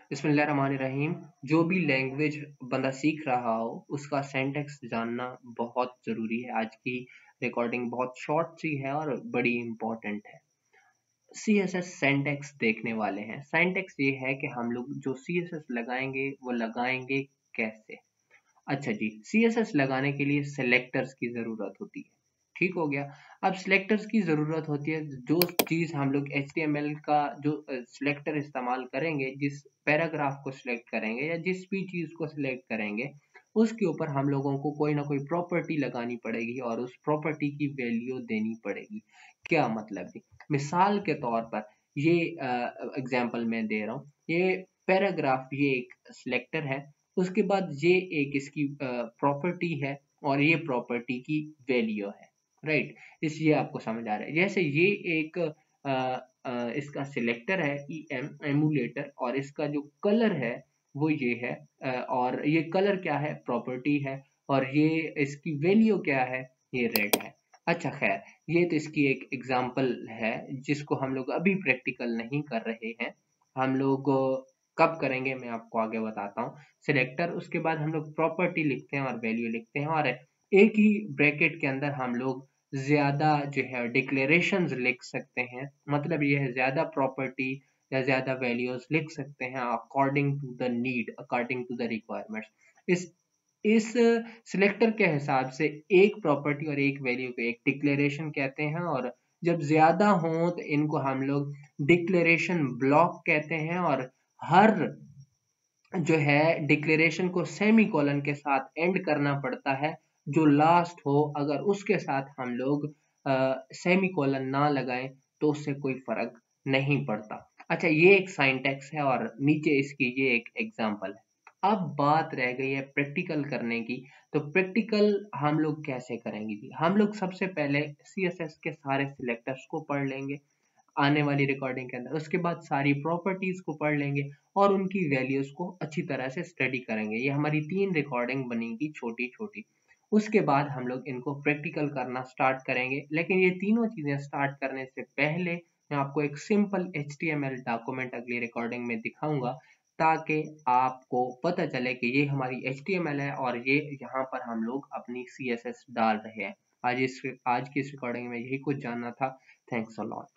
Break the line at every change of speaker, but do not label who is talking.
बिस्मिल्लाहिर्रहमानिर्रहीम। जो भी लैंग्वेज बंदा सीख रहा हो उसका सिंटैक्स जानना बहुत ज़रूरी है। आज की रिकॉर्डिंग बहुत शॉर्ट सी है और बड़ी इम्पोर्टेंट है। CSS सिंटैक्स देखने वाले हैं। सिंटैक्स ये है कि हम लोग जो CSS लगाएंगे वो लगाएंगे कैसे। अच्छा जी, CSS लगाने के लिए सेलेक्टर्स की ज़रूरत होती है। ठीक हो गया। अब सिलेक्टर्स की ज़रूरत होती है। जो चीज़ हम लोग HTML का जो सिलेक्टर इस्तेमाल करेंगे, जिस पैराग्राफ को सिलेक्ट करेंगे या जिस भी चीज़ को सिलेक्ट करेंगे, उसके ऊपर हम लोगों को कोई ना कोई प्रॉपर्टी लगानी पड़ेगी और उस प्रॉपर्टी की वैल्यू देनी पड़ेगी। क्या मतलब है? मिसाल के तौर पर ये एग्जांपल मैं दे रहा हूँ। ये पैराग्राफ ये एक सिलेक्टर है। उसके बाद ये एक इसकी प्रॉपर्टी है और ये प्रॉपर्टी की वैल्यू है। राइट, इसलिए आपको समझ आ रहा है। जैसे ये एक इसका सिलेक्टर है एमुलेटर, और इसका जो कलर है वो ये है, और ये कलर क्या है, प्रॉपर्टी है, और ये इसकी वैल्यू क्या है, ये रेड है। अच्छा खैर, ये तो इसकी एक एग्जांपल है जिसको हम लोग अभी प्रैक्टिकल नहीं कर रहे हैं। हम लोग कब करेंगे मैं आपको आगे बताता हूँ। सिलेक्टर, उसके बाद हम लोग प्रॉपर्टी लिखते हैं और वैल्यू लिखते हैं, और एक ही ब्रैकेट के अंदर हम लोग ज्यादा जो है डिक्लेरेशंस लिख सकते हैं। मतलब ये है, ज्यादा प्रॉपर्टी या ज्यादा वैल्यूज लिख सकते हैं according to the need, according to the requirements. इस सिलेक्टर के हिसाब से एक प्रॉपर्टी और एक वैल्यू को एक डिक्लेरेशन कहते हैं, और जब ज्यादा हो तो इनको हम लोग डिक्लेरेशन ब्लॉक कहते हैं। और हर जो है डिक्लेरेशन को सेमी कोलन के साथ एंड करना पड़ता है। जो लास्ट हो, अगर उसके साथ हम लोग सेमी कोलन ना लगाएं तो उससे कोई फर्क नहीं पड़ता। अच्छा, ये एक सिंटैक्स है और नीचे इसकी ये एक एग्जांपल है। अब बात रह गई है प्रैक्टिकल करने की। तो प्रैक्टिकल हम लोग कैसे करेंगे जी? हम लोग सबसे पहले CSS के सारे सिलेक्टर्स को पढ़ लेंगे आने वाली रिकॉर्डिंग के अंदर। उसके बाद सारी प्रॉपर्टीज को पढ़ लेंगे और उनकी वैल्यूज को अच्छी तरह से स्टडी करेंगे। ये हमारी 3 रिकॉर्डिंग बनेगी छोटी छोटी। उसके बाद हम लोग इनको प्रैक्टिकल करना स्टार्ट करेंगे। लेकिन ये तीनों चीजें स्टार्ट करने से पहले मैं आपको एक सिंपल HTML डॉक्यूमेंट अगली रिकॉर्डिंग में दिखाऊंगा, ताकि आपको पता चले कि ये हमारी HTML है और ये यहाँ पर हम लोग अपनी CSS डाल रहे हैं। आज की इस रिकॉर्डिंग में यही कुछ जानना था। Thanks a lot.